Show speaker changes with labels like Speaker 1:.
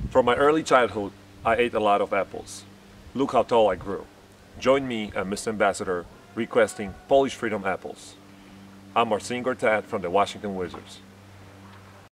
Speaker 1: From my early childhood, I ate a lot of apples. Look how tall I grew. Join me and Mr. Ambassador requesting Polish Freedom apples. I'm Marcin Gortat from the Washington Wizards.